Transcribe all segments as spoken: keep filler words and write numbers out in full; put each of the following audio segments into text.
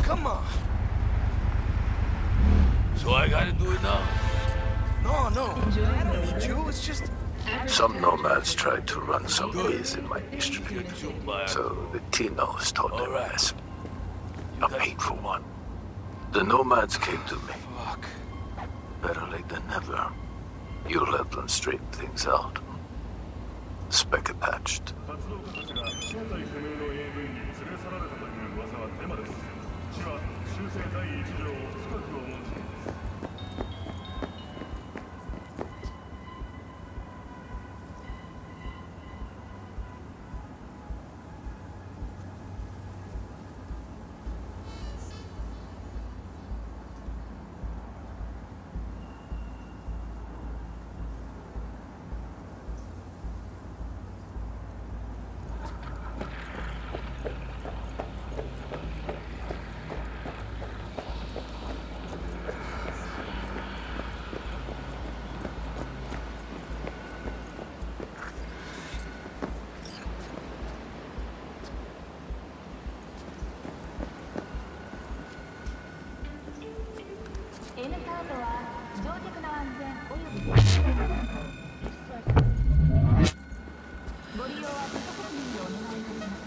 Come on. So I gotta do it now? No, no. I don't need you. It's just... Some nomads tried to run some biz in my district, so the Tinos taught them a lesson. A painful one. The nomads came to me. Fuck. Better late than never. You'll help them straighten things out. Spec attached. N カードは乗客の安全およびご利用は自己責任でお願いいたします。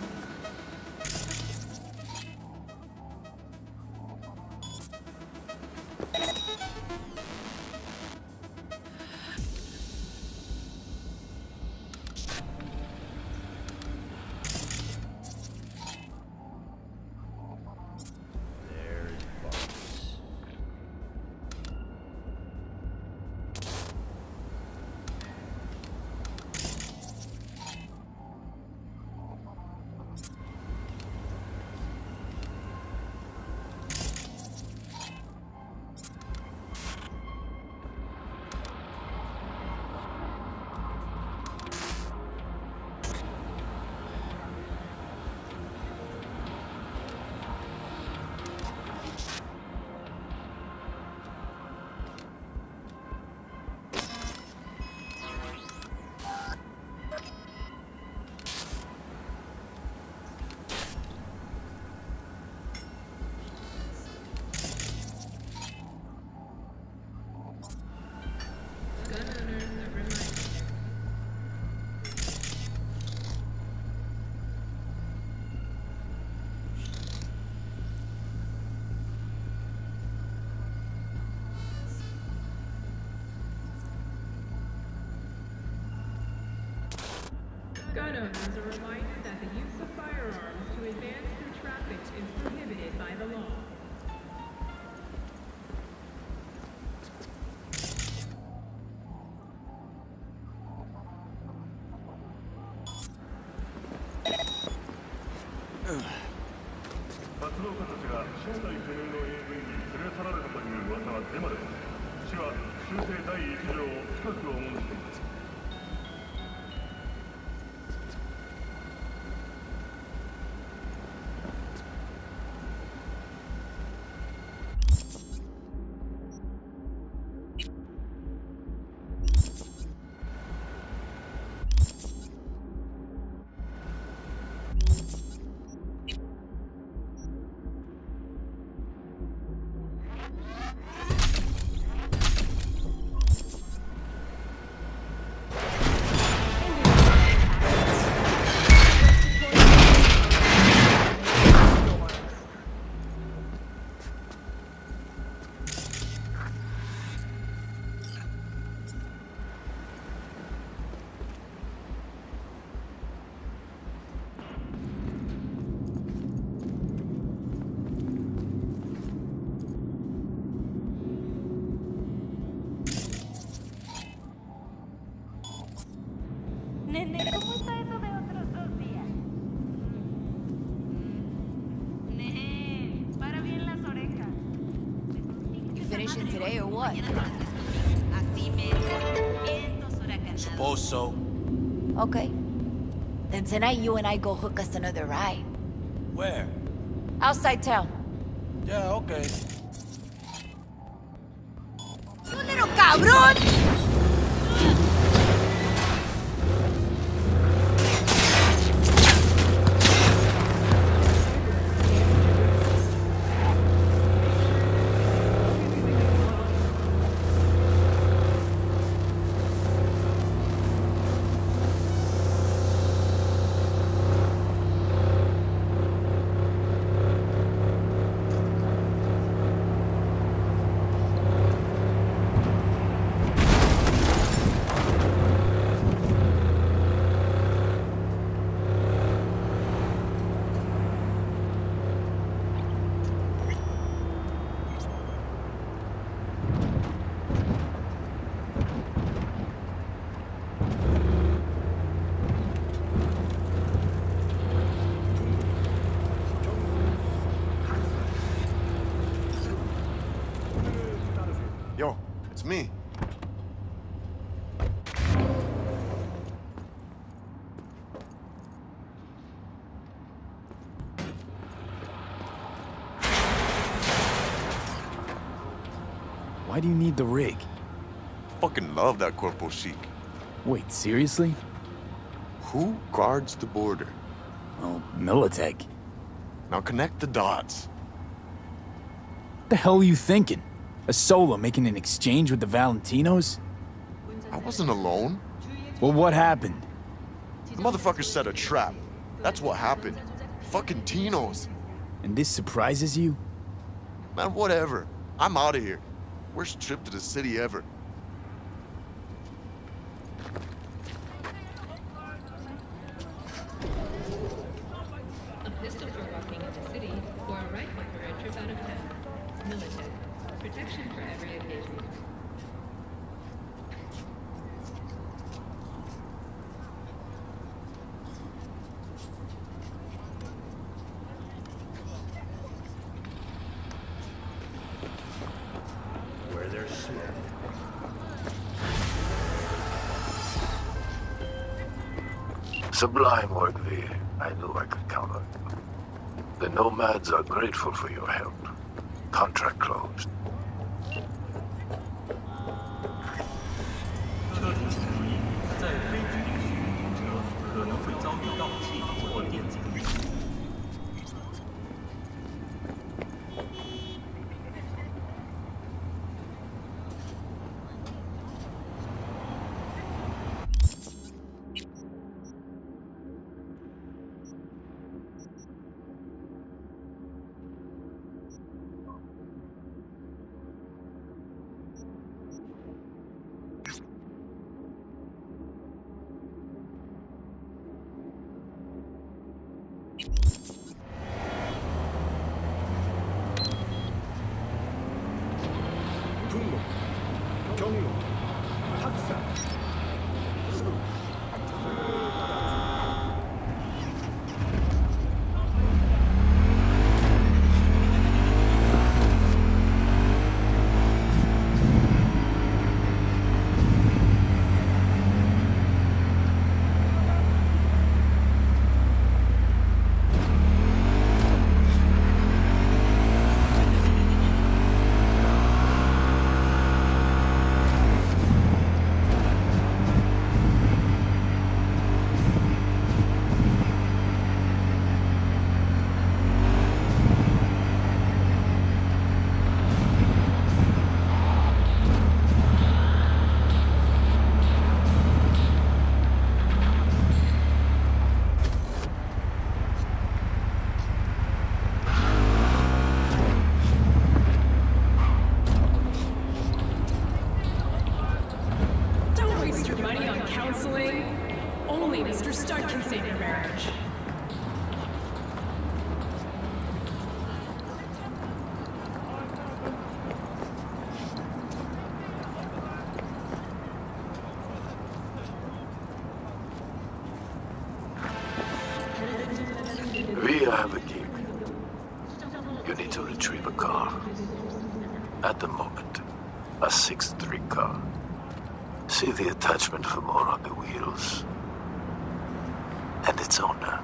Gun owners are reminded that the use of firearms to advance through traffic is prohibited by the law. Nene, ¿cómo está eso de otros dos días? Nene, para bien las orejas. You finishing today or what? Suppose so. Okay. Then tonight you and I go hook us another ride. Where? Outside town. Yeah, okay. ¡You little cabrón! Yo, it's me. Why do you need the rig? Fucking love that Corpo Chic. Wait, seriously? Who guards the border? Well, Militech. Now connect the dots. What the hell are you thinking? A Sola making an exchange with the Valentinos? I wasn't alone. Well, what happened? The motherfucker set a trap. That's what happened. Fucking Tino's. And this surprises you? Man, whatever. I'm out of here. Worst trip to the city ever. A pistol for walking in the city, or a rifle for a trip out of town. Militech. Protection for every occasion. Where there's smoke. Sublime work, V. I knew I could count on you. The Nomads are grateful for your help. Contract closed. We have a gig. You need to retrieve a car. At the moment, a six three car. See the attachment for more on the wheels. And its owner.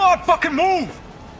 God, fucking move!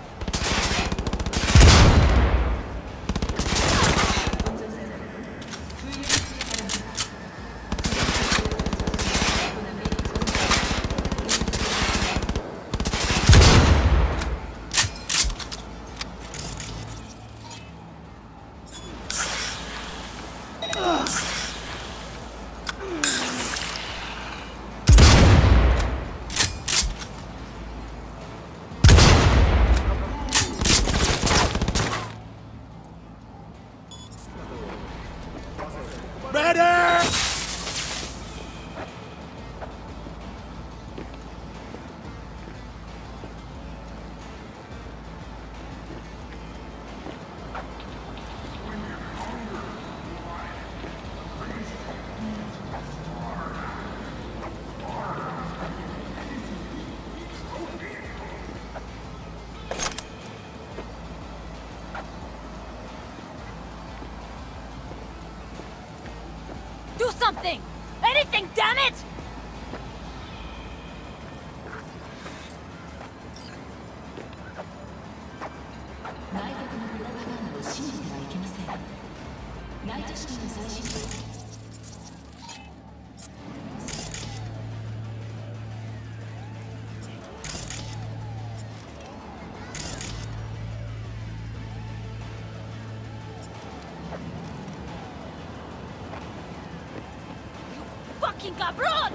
Do something! Anything, damn it! Fucking cabrón!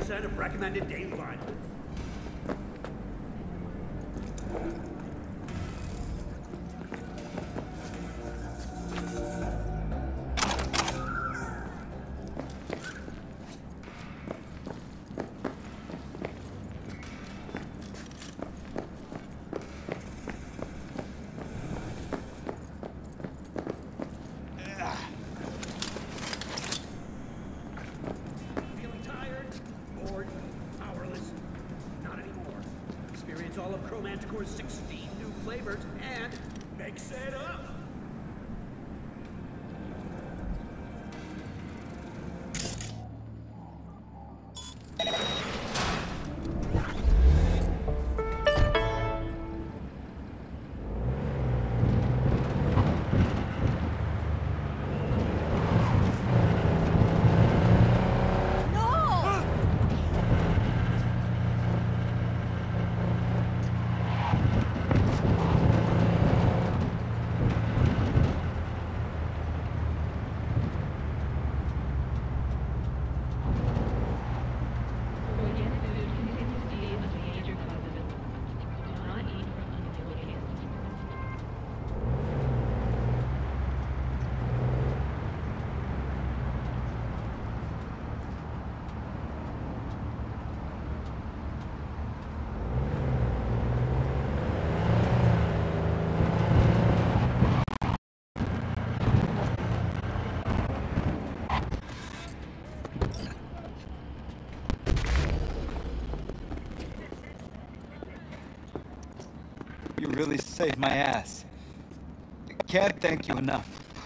percent of recommended daily volume. All of Chromanticore's sixteen new flavors and mix it up. You really saved my ass. Can't thank you enough.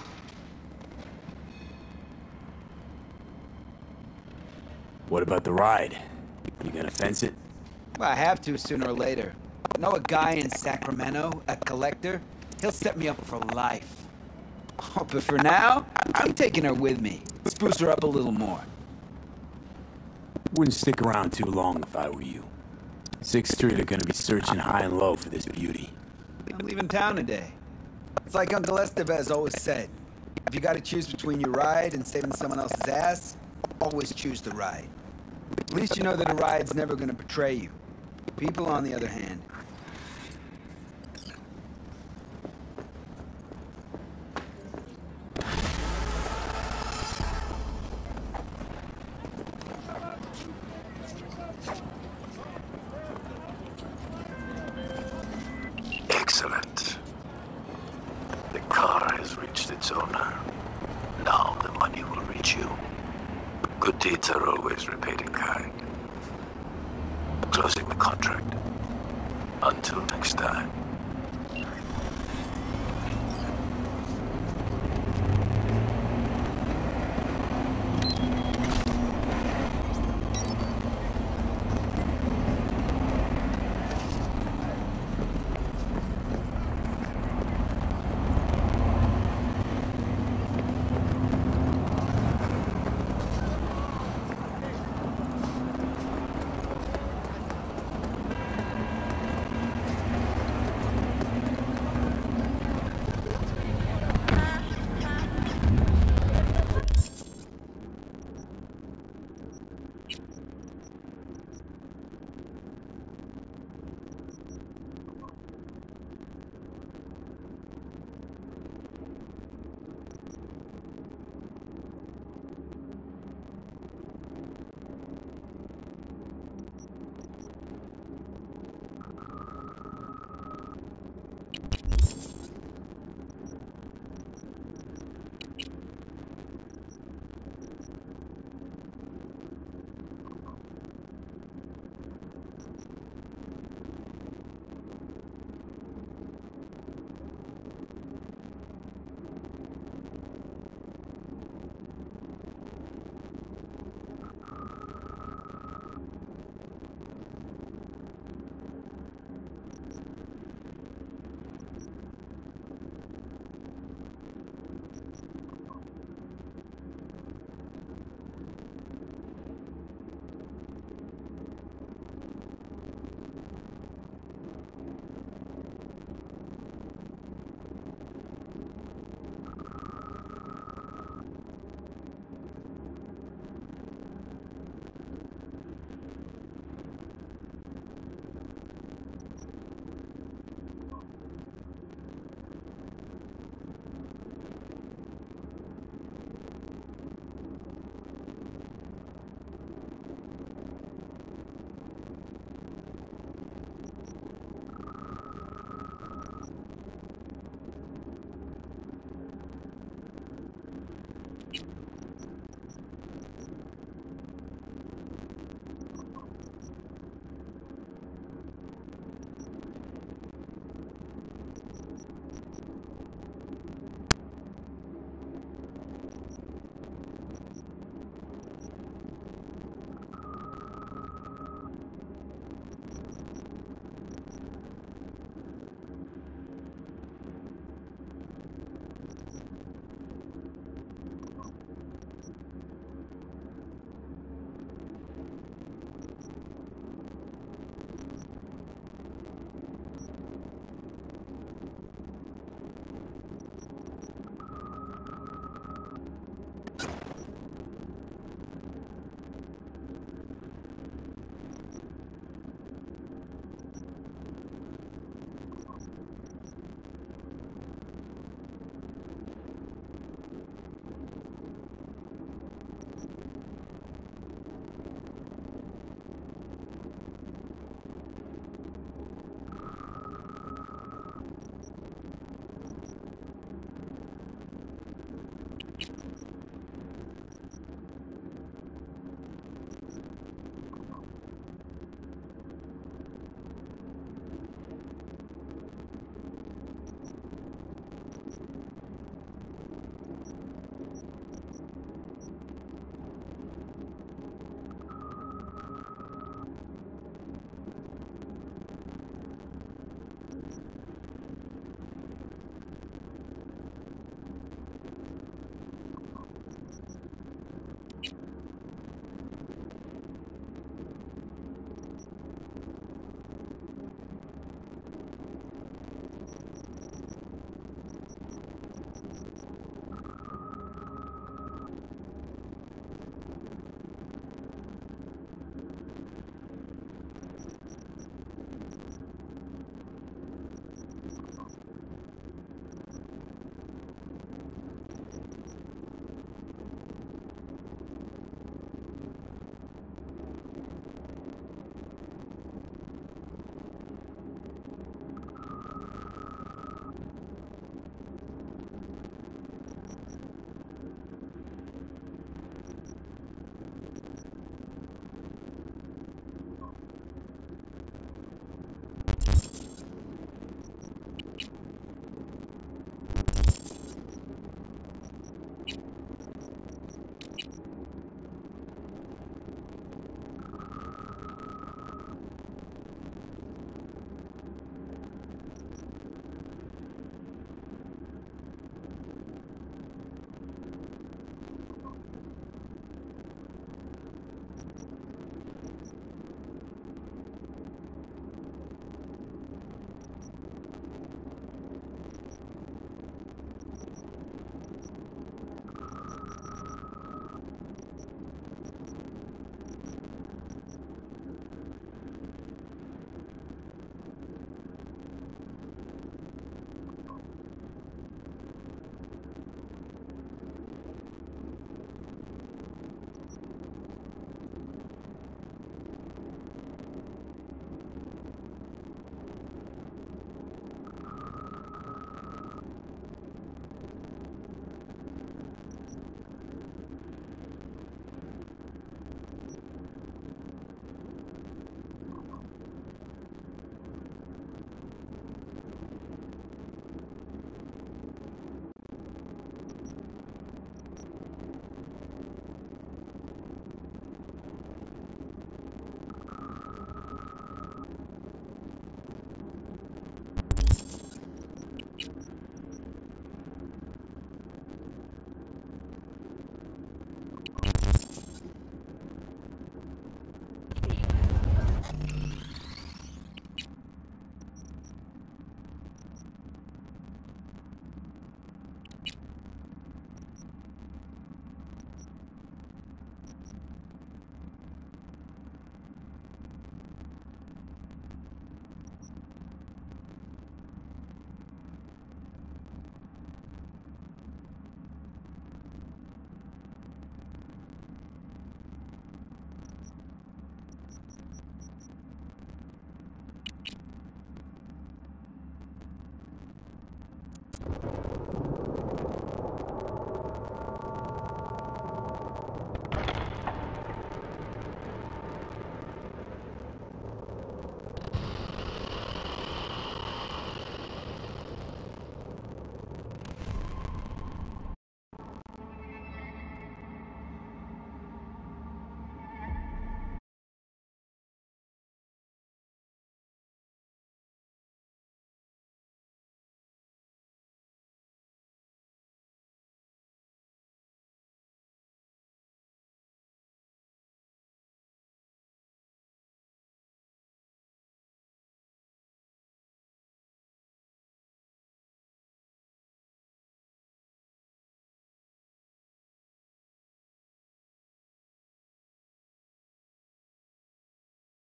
What about the ride? You gonna fence it? Well, I have to sooner or later. I know a guy in Sacramento, a collector. He'll set me up for life. Oh, but for now, I'm taking her with me. Spruce her up a little more. Wouldn't stick around too long if I were you. Sixth Street are gonna be searching high and low for this beauty. I'm leaving town today. It's like Uncle Estevez always said. If you gotta choose between your ride and saving someone else's ass, always choose the ride. At least you know that a ride's never gonna betray you. People, on the other hand. Excellent. The car has reached its owner. Now the money will reach you. Good deeds are always repaid in kind. Closing the contract. Until next time.